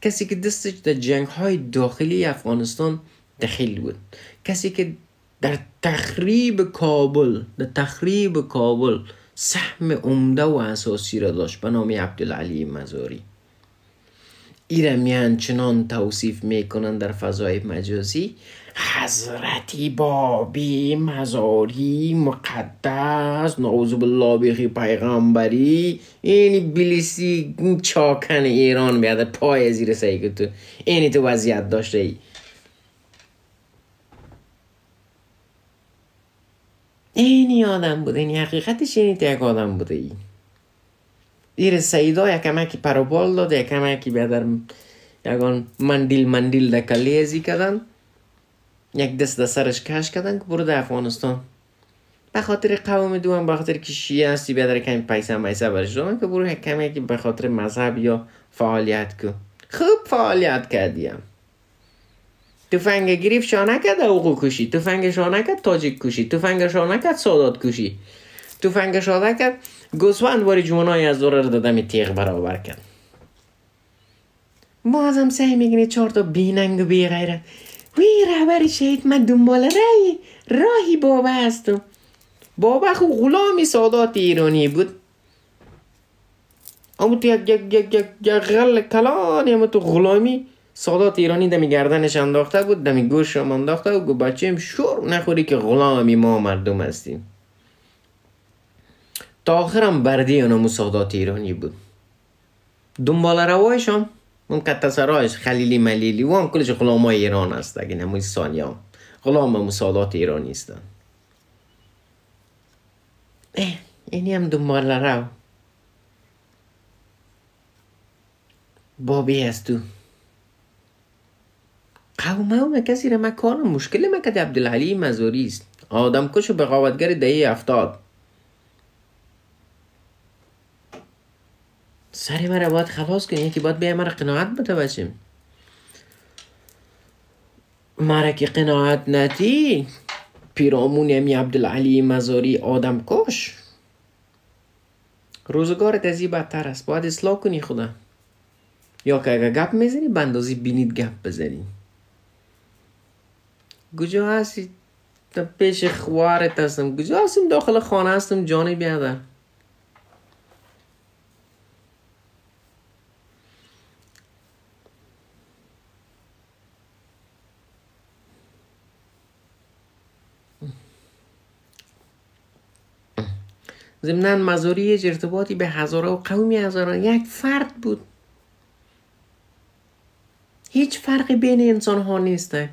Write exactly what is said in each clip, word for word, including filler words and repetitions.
کسی که دستش در جنگ های داخلی افغانستان دخیل بود، کسی که در تخریب کابل در تخریب کابل سهم عمده و اساسی را داشت به نام عبدالعلی مزاری. ایره میان چنان توصیف میکنن در فضای مجازی، حضرت بابی مزاری مقدس نعوذ بالله بخی پیغمبری، اینی بلیسی چاکن ایران بیاده پای زیر سعی که تو اینی تو وضعیت داشته ای. اینی آدم بوده، اینی حقیقتش اینی تو یک آدم بوده ای. ایر سیدا یکمکی پروبال داد، یکمکی بیادر یکان مندیل مندیل در کلیزی کردن، یک دست در سرش کش کردن که برو در افغانستان به خاطر قوم دوم، به خاطر که شیعه هستی بیادر کمی پیسه میسه برش دادن که برو کمی که به خاطر مذهب یا فعالیت کن. خوب فعالیت کردیم. تفنگ گریف شانه کرد اوقو کشی، تفنگ شانه کرد تاجیک کشی، تفنگ شانه کرد سادات کشی، تفنگ شانه کرد گوسفند باری جوانای از دوره رو دادم تیغ برابر کرد. باز هم سعی میگنی چهار تا بیننگ و بی غیرت وی رهبر شهید من دنبال رای راهی بابا هستم. بابا خو غلامی سادات ایرانی بود، اما تو یک یک یک یک یک غل کلانی، اما تو غلامی سادات ایرانی دمی گردنش انداخته بود، دمی گوش هم انداخته و گو بچه‌م شور نخوری که غلامی ما مردم هستیم. تا آخرم بردی اونمو سادات ایرانی بود. دنبال روایش هم اون کتسرایش خلیلی ملیلی و هم کلش غلام های ایران هست. اگه نموی ثانیه هم غلام هم سادات ایرانی هستن. اه اینی هم دنبال رو بابی هست تو قومه همه کسی را مکان مشکل مکد عبدالعلی مزاری است. آدم کش و بغاوتگر دهی افتاد. سری مرا باید خلاص کنی، یکی باید بیا مرا قناعت بده بچیم. مرا که قناعت ندی پیرامون امی عبدالعلی مزاری آدم کش. روزگارت ازی بدتر است، باید اصلاح کنی خدا. یا که اگه گپ میزنی بندازی بینید گپ بزنی. کجا هستی؟ تا پیش خوارت هستم. کجا هستم؟ داخل خانه هستم جانی بیادر. ضمناً مزاری یه ارتباطی به هزاره و قومی هزاران یک فرد بود. هیچ فرقی بین انسان ها نیسته.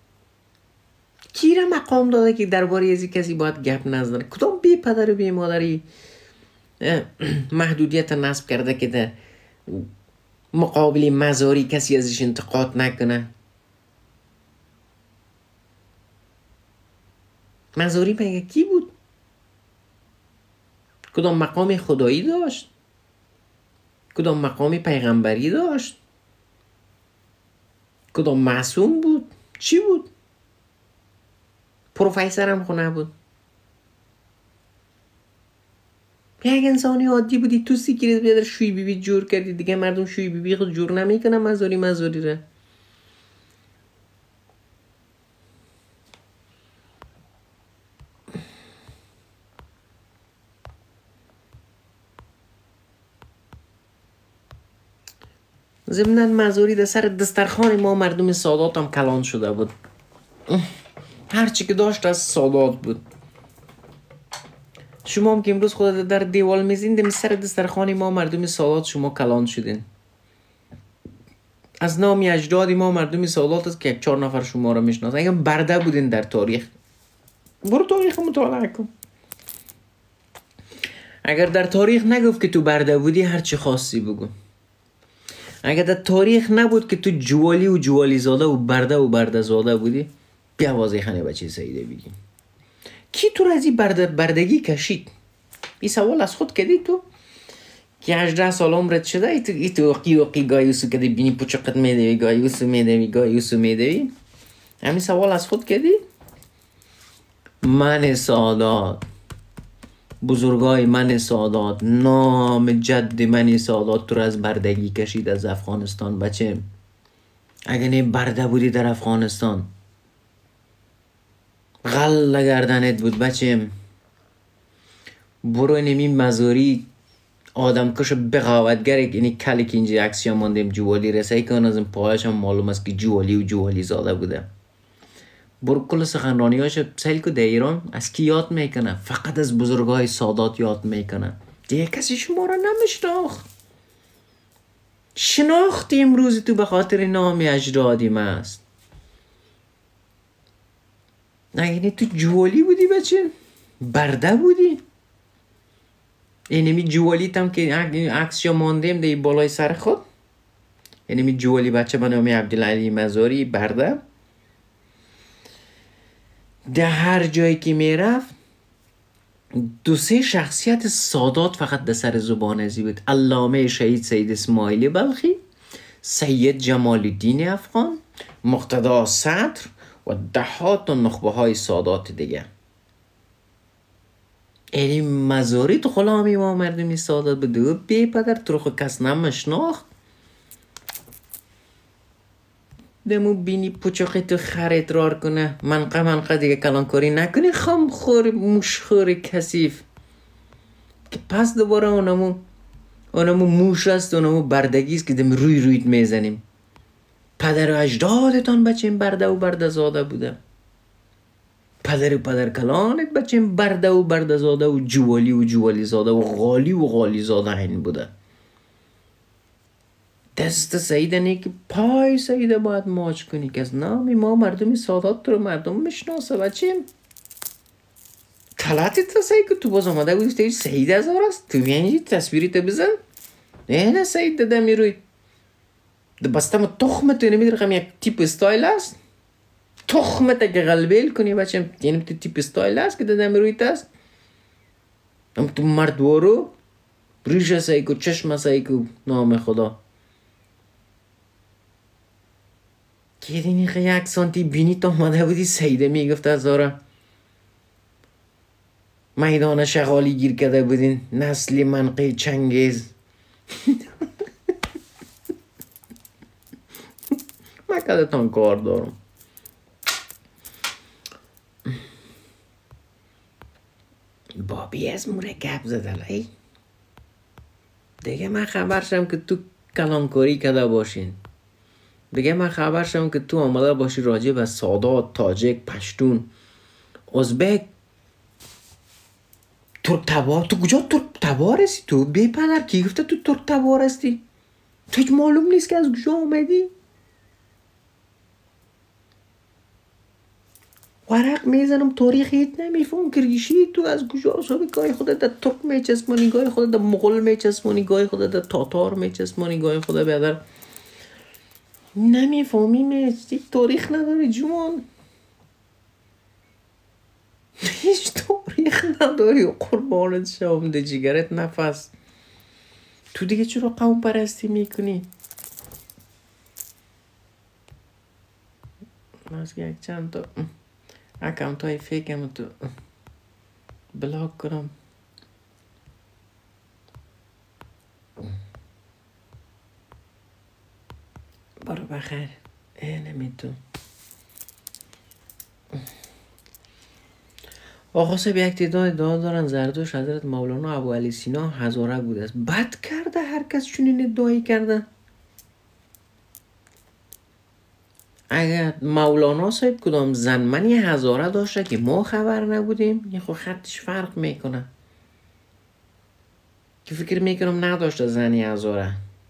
کی را مقام داده که درباره ازی کسی باید گپ نزنه؟ کدام بی پدر و بی مادری محدودیت نصب کرده که در مقابل مزاری کسی ازش انتقاد نکنه؟ مزاری مگه کی بود؟ کدام مقام خدایی داشت؟ کدام مقام پیغمبری داشت؟ کدام معصوم بود؟ چی بود؟ پروفیسر هم خونه بود. یک انسانی عادی بودی، تو سیکریت بیادر شوی بی بی جور کردی. دیگه مردم شوی بی بی خود جور نمیکنه مزاری مزاری ره. ضمناً مزاری در سر دسترخوان ما مردم سادات هم کلان شده بود. هرچی که داشت از سادات بود. شما هم که امروز خود در دیوال میزین در سر دسترخوان ما مردم سادات شما کلان شدین. از نامی اجدادی ما مردم سادات است که یک چهار نفر شما را میشناسن. اگه برده بودین در تاریخ، برو تاریخ مطالعه کن. اگر در تاریخ نگفت که تو برده بودی هرچی خواستی بگو. اگر در تاریخ نبود که تو جوالی و جوالی زاده و برده و برده زاده بودی، بیا واضح خانه بچه سعیده بگیم کی تو رازی برده بردگی کشید؟ این سوال از خود کردی تو که هجده سال عمرت شده ای تو ای تو اقی اقی گایوسو کردی بینی پوچقت میدوی گایوسو میدوی گایوسو میدوی همین سوال از خود کردی؟ من سادات، بزرگای من سادات، نام جد من سادات تو از بردگی کشید از افغانستان بچه. اگه نه برده بودی در افغانستان، غل گردنت بود بچم، برو نمی مزاری آدم کش بغاوتگر، یعنی کلی که اینجا عکسیا ماندیم جوالی رسایی که از این پایش هم معلوم است که جوالی و جوالی زاده بوده. برو کل سخنرانی هاش سیل که در ایران از کی یاد میکنه؟ فقط از بزرگای سادات یاد میکنه. دیگه کسی شما را نمیشناخت. شناختی امروز تو به خاطر نام اجدادیم است. نه تو جوالی بودی بچه، برده بودی. اینمی جوالی تم که عکسیا ماندیم در بالای سر خود. اینمی جوالی بچه به نام عبدالعلی مزاری برده. در هر جایی که میرفت دو سه شخصیت سادات فقط در سر زبان ازی بود. علامه شهید سید اسماعیلی بلخی، سید جمال الدین افغان، مقتدا صدر و دهات و نخبه های سادات دیگه. این مزاری تو غلامی ما مردمی سادات بود و بی پدر تو خود کس نمشناخت. دمو بینی پوچاقی تو خرید رار کنه، منقه منقه دیگه کلانکاری نکنی، خم خور موشخور کسیف که پس دوباره اونمو اونمو موش است، اونمو بردگی است که دم روی رویت میزنیم. پدر و اجدادتان بچیم برده و برده زاده بوده. پدر و پدر کلانت بچیم برده و برده زاده و جوالی و جوالی زاده و غالی و غالی زاده این بوده. دست سیده نی که پای سیده باید ماچ کنی که از نامی ما مردمی سادات تو رو مردم میشناسه بچیم. کلاتی تا سید که تو باز آمده بودی تایی سید هزار است. تو بیانجی تصویری تا بزن. نه نه سید داده میروی بستم تخمت تو نمیدر خم یک تیپ استایل است. تخمت اگه غلبیل کنی بچیم یعنی تو تیپ استایل است که داده میروی تست. هم تو مردوارو ریش سید که چشم سید که نام خدا که دینی خیلی یک سانتی بینی تا آمده بودی سیده میگفت از داره میدان شغالی گیر کرده بودین نسلی منقی چنگیز. من کدتان کار دارم. بابی از موره گپ زدلای دیگه من خبر شم که تو کلانکاری کده باشین. دیگه من خبر شم که تو آمده باشی راجع به سادات، تاجک، پشتون، ازبک، ترک تبار. تو کجا ترک تبار هستی؟ تو بی پدر کی گفته تو ترک تبار هستی؟ تو هیچ معلوم نیست که از کجا آمدی؟ ورق میزنم تاریخ هیت نمیفهم که ریشی تو از کجا صاحب گای خودت در ترک میچسمانی، گای خودت در مغول میچسمانی، گای خودت در تاتار میچسمانی، گای خودت بیادر نمیفهمی میچی تاریخ نداری جوان. هیچ تاریخ نداری و قربانت شوم ده جگرت نفس. تو دیگه چرا قوم پرستی میکنی؟ از یک چند تا اکانت های فیکم تو بلاک کنم. برو بخیر. اه نمیتون آقا صاحب یک تعداد ادعا دارن زردوش حضرت مولانا ابو علی سینا هزاره بوده است. بد کرده هر کس چنین ادعایی کرده. اگر مولانا صاحب کدام زنمنی هزاره داشته که ما خبر نبودیم یه خود خطش فرق میکنه که فکر میکنم نداشته زنی هزاره.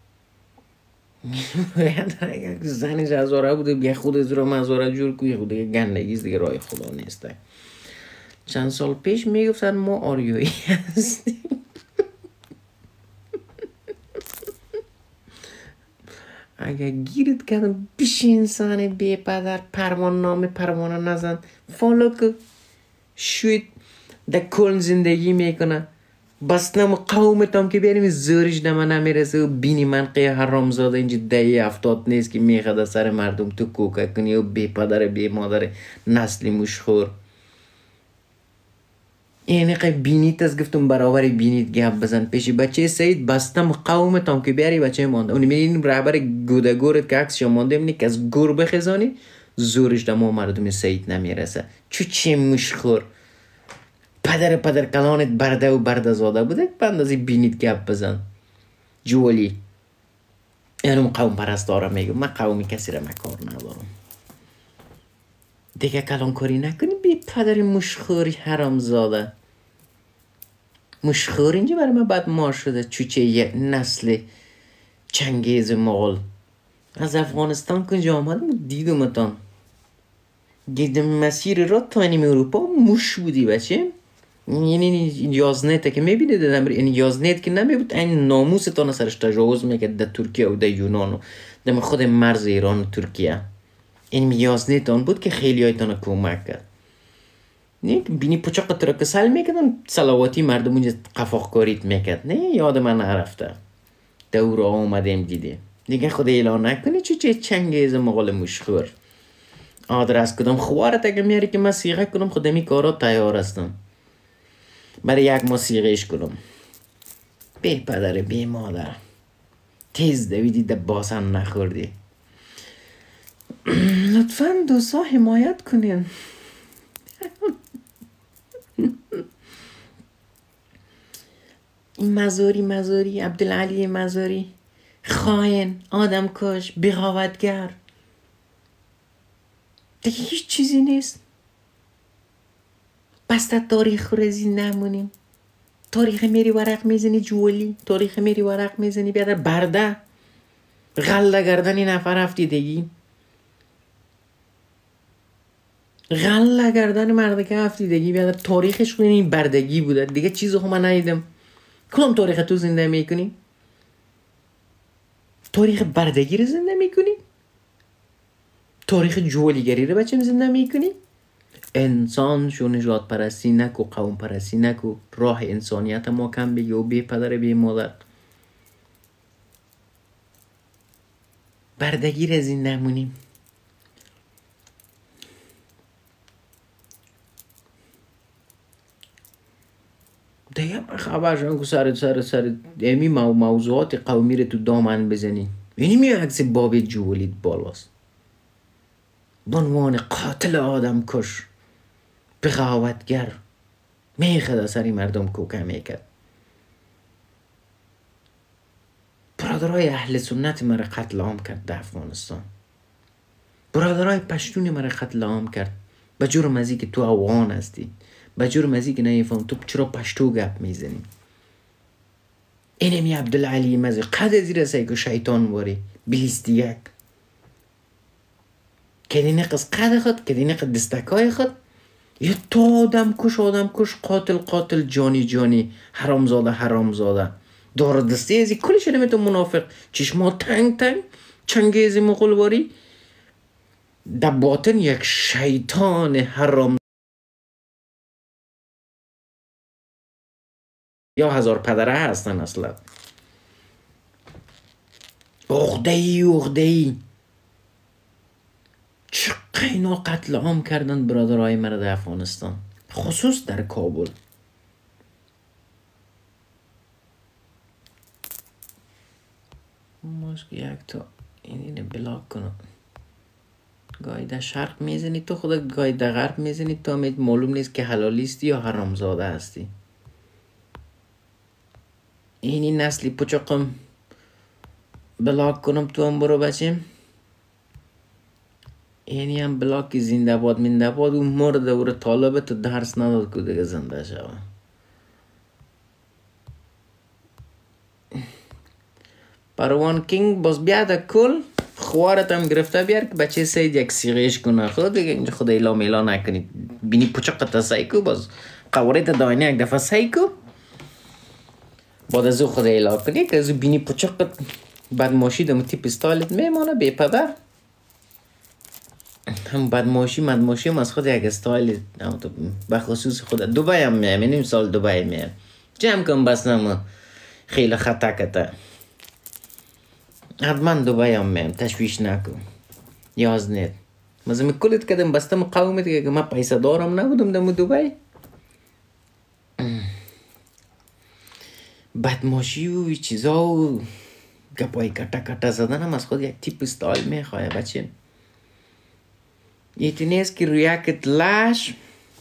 اگر زنی هزاره بوده بیا خود از رو هزاره جور کوی خود دیگه گندگیز دیگه رای خدا نیسته. چند سال پیش میگفتن ما آریایی هستیم. اگه گیرت کردم بیش انسان بی پدر پروان نام پروانه نزن فالو که شوید در کل زندگی میکنه بس نمو قومتم که بیاریم زورش نمه نمیرسه و بینی منقی حرام زاده اینجا دهی افتاد نیست که میخواد سر مردم تو کوکه کنی و بی پدر بی مادر نسلی مشخور. این قی بینیت از گفتم برابر بینیت گپ بزن پیشی بچه سعید بستم قومتم که بیاری بچه مانده اونی میرین رهبر گوده گورت که عکسش مانده منی که از گور بخزانی زورش دمو مردم سعید نمیرسه چو چه مشخور پدر پدر کلانت برده و برده زاده بوده بند از بینیت گپ بزن جولی اینم قوم پرستارم میگم من قومی کسی را مکار ندارم دیگه کلان کاری نکنی بی پدر مشخوری حرام زاده مشخور اینجا برای من بد مار شده چوچه یه نسل چنگیز مغول از افغانستان کنجا آمدم دیدمتان دیدم مسیر را تا اینیم اروپا موش بودی بچه یعنی یازنیت که میبینید دادم این یازنیت که نمیبود این ناموستان سرش تجاوز میکرد در ترکیه و در یونان و در خود مرز ایران و ترکیه این یازنیت آن بود که خیلی هایتان کمک کرد نه بینی پچاق ترا کسل میکردن سلاواتی مردم اونجا قفاق کاریت میکرد نه یاد من نرفته دور آمدیم دیدیم دیگه خود اعلان نکنی چه چه چنگیز مغال مشخور آدرس کدام خوارت اگه میاری که من سیغه کنم خودمی کارا تیار هستم برای یک ما سیغهش کنم بی پدر بی مادر تیز دویدی ده باسن نخوردی لطفا دوستا حمایت کنین این مزاری مزاری عبدالعلی مزاری خائن آدم کش بغاوتگر دیگه هیچ چیزی نیست بس تا تاریخ رزی نمونیم تاریخ میری ورق میزنی جولی تاریخ میری ورق میزنی بیادر برده غله گردنی نفر هفتیدگی غله گردن مرده که هفتیدگی بیادر تاریخش کنی این بردگی بوده دیگه چیزو خب من ندیدم کدام تاریخ تو زنده میکنی؟ تاریخ بردگی رو زنده میکنی؟ تاریخ جولیگری رو بچه زنده میکنی؟ انسان شو نجات پرستی نکو قوم پرستی نکو راه انسانیت ما کم بگی و بی پدر بی مادر بردگی رو زنده مونیم دیگه خبر شدن که سر سر سر امی مو موضوعات قومی رو تو دامن بزنی اینی می عکس باب جولید بالاست بنوان قاتل آدم کش بغاوتگر میخدا سری مردم کوکه میکرد برادرای اهل سنت مرا قتل عام کرد در افغانستان برادرای پشتون مرا قتل عام کرد به جرم ازی که تو افغان هستی به جرم ازی که نیفهم تو چرا پشتو گپ میزنی اینمی عبدالعلی مزی قد زیر سایی که شیطان باری بلیستی یک که دی نقص قد خود که دی نقص دستکای خود یه تا آدم کش آدم کش قاتل قاتل جانی جانی حرامزاده حرامزاده دار دستی ازی کلی شده می تو منافق چشما تنگ تنگ چنگیزی مغلواری در باطن یک شیطان حرام یا هزار پدره هستن اصلا اغده ای اغده ای چه قینا قتل عام کردن برادرهای مرا در افغانستان خصوص در کابل ماسک یک تا این اینه بلاک کنم گاهی در شرق میزنی تو خدا گاهی در غرب میزنی تو همید معلوم نیست که حلالیستی یا حرامزاده هستی اینی نسلی پچقم بلاک کنم تو هم برو بچیم اینی هم بلاکی زنده باد منده باد و مرد و طالبه تو درس نداد که دیگه زنده شوه پروان کینگ باز بیاد کل خوارت هم گرفته بیار که بچه سید یک سیغیش کنه خود دیگه اینجا خود ایلا میلا نکنید بینی پچقت سایکو باز قوارت داینه یک دفعه سایکو بعد از او خود ایلا کنی که از او بینی پچقت بدماشی دمو تیپ استایلت میمانه بی پدر هم بدماشی مدماشی هم از خود یک استایل بخصوص خود دوبای هم میم این سال دوبای میم جمع کن بس نمو خیلی خطا کتا حتما دوبای هم میم تشویش نکن یاز نید مزمی کلت کدم بستم قومت که من پیسه دارم نبودم دمو دوبای بدماشی و چیزا و گپای کتا کتا زدن هم از خود یک تیپ استایل میخواه بچه. ایتی نیست که روی یکت لش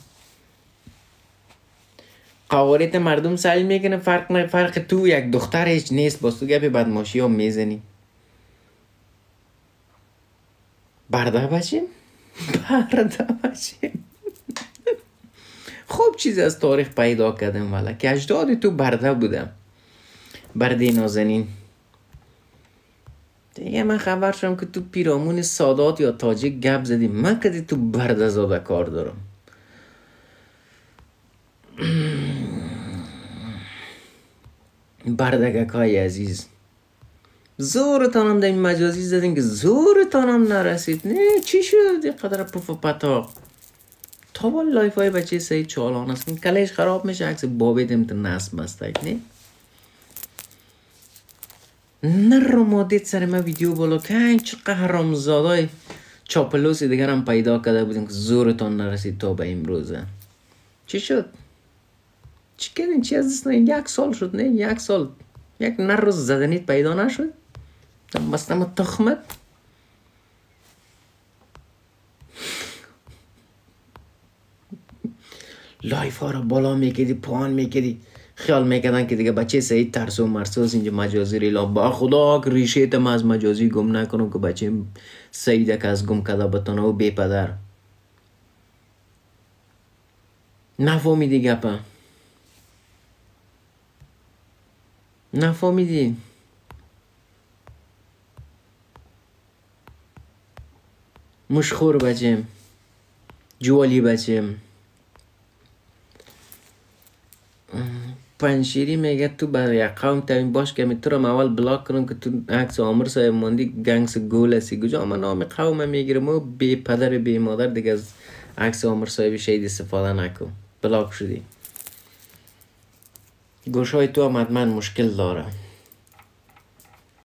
قوارت مردم سعی میکنه فرق نه فرق تو یک دختر هیچ نیست باز تو گپی بدماشی ها میزنی. برده بچیم برده بچیم خوب چیزی از تاریخ پیدا کردم والا که اجداد تو برده بودم، برده نازنین. دیگه من خبر شدم که تو پیرامون سادات یا تاجیک گپ زدی، من کدی تو برده زاده کار دارم. بردگکای عزیز زورتانم در این مجازی زدین که زورتانم نرسید. نه چی شد این قدر پف و پتاق تا با لایف های بچه سعید چالان است کلش خراب میشه عکس بابیدم تو نصب مستک. نه نر رو مادید سر ما ویدیو بالا که این چه قهرام زادای چاپلوسی دیگر هم پیدا کرده بودیم که زورتان نرسید تا به امروزه. چی شد؟ چی کردین؟ چی از دست نه؟ یک سال شد. نه یک سال یک نر رو زدنید پیدا نشد؟ بستم تخمت لایف ها رو بالا میکردی پایان میکردی خیال میکردن که دیگه بچه سعید ترس و مرسوس اینجا مجازی ریلا با خدا که ریشه تم از مجازی گم نکنم که بچه سعید که از گم کده بتانه و بی پدر نفهمیدی گپا نفهمیدی. مشخور بچم جوالی بچم پنشیری میگه تو برای یک قوم تایم باش که تو رو اول بلاک کنم که تو عکس عمر صاحب ماندی گنگس گول هستی کجا اما نام قوم میگیرم و بی پدر بی مادر دیگه از عکس عمر صاحب شهید استفاده نکن بلاک شدی. گوش های تو هم حتما مشکل داره.